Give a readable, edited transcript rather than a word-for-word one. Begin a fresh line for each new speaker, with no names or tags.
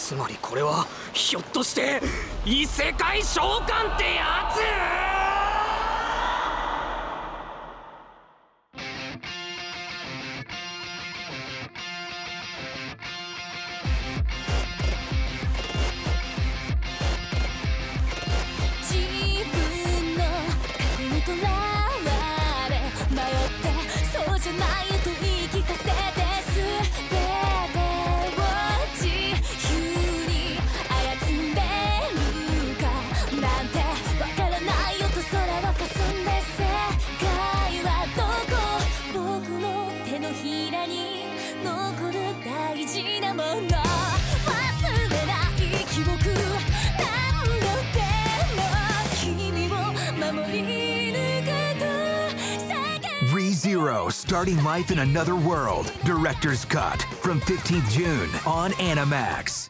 つまりこれはひょっとして異世界召喚ってやつ
ReZero, starting life in another world. Director's Cut from 15th June on Animax.